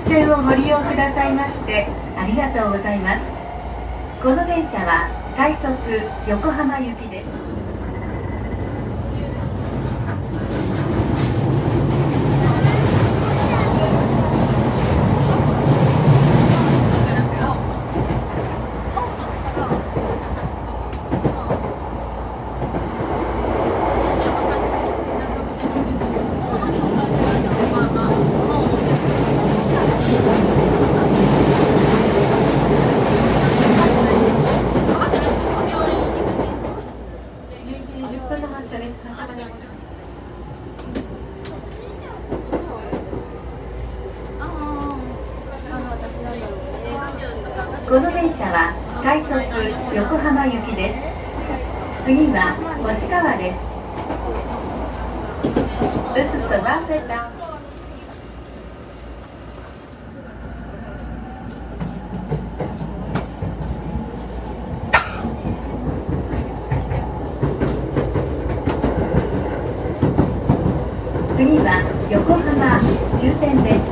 線をご利用くださいましてありがとうございます。この電車は快速横浜行きです。この電車は快速横浜行きです。次は星川です。This is the rapid bound. 次は横浜終点です。